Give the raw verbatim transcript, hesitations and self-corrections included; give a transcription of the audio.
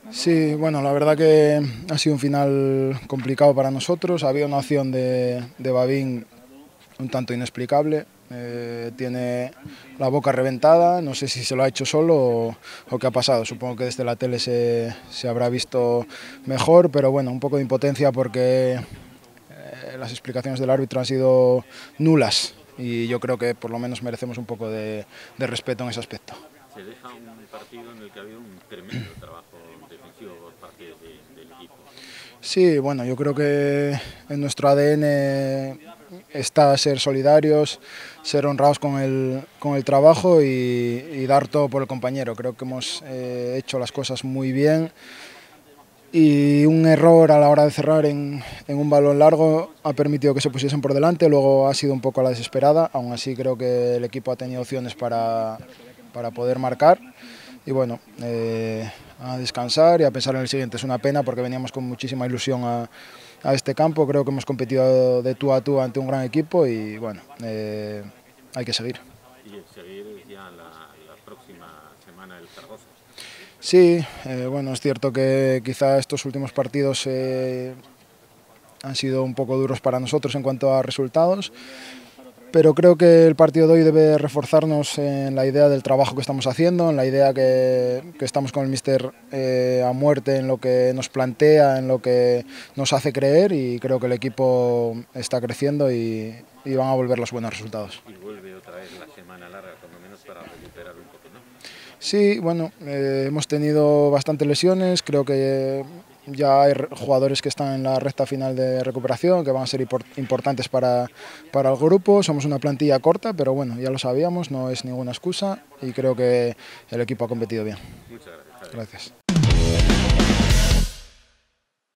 Sí, bueno, la verdad que ha sido un final complicado para nosotros. Había una opción de, de Babín un tanto inexplicable. Eh, tiene la boca reventada, no sé si se lo ha hecho solo o, o qué ha pasado. Supongo que desde la tele se, se habrá visto mejor, pero bueno, un poco de impotencia porque eh, las explicaciones del árbitro han sido nulas y yo creo que por lo menos merecemos un poco de, de respeto en ese aspecto. Se deja un partido en el que ha habido un tremendo trabajo defensivo por parte de, del equipo. Sí, bueno, yo creo que en nuestro A D N está ser solidarios, ser honrados con el, con el trabajo y, y dar todo por el compañero. Creo que hemos eh, hecho las cosas muy bien y un error a la hora de cerrar en, en un balón largo ha permitido que se pusiesen por delante, luego ha sido un poco a la desesperada, aún así creo que el equipo ha tenido opciones para, para poder marcar y bueno, eh, a descansar y a pensar en el siguiente. Es una pena porque veníamos con muchísima ilusión a, a este campo, creo que hemos competido de tú a tú ante un gran equipo y bueno, eh, hay que seguir. Y seguir ya la, la próxima semana el Zaragoza. Sí, eh, bueno, es cierto que quizá estos últimos partidos eh, han sido un poco duros para nosotros en cuanto a resultados, pero creo que el partido de hoy debe reforzarnos en la idea del trabajo que estamos haciendo, en la idea que, que estamos con el míster eh, a muerte en lo que nos plantea, en lo que nos hace creer y creo que el equipo está creciendo y, y van a volver los buenos resultados. Y vuelve otra vez la semana larga, por lo menos para recuperar un poco, ¿no? Sí, bueno, eh, hemos tenido bastantes lesiones, creo que ya hay jugadores que están en la recta final de recuperación, que van a ser importantes para, para el grupo. Somos una plantilla corta, pero bueno, ya lo sabíamos, no es ninguna excusa y creo que el equipo ha competido bien. Muchas gracias, Javier. Gracias.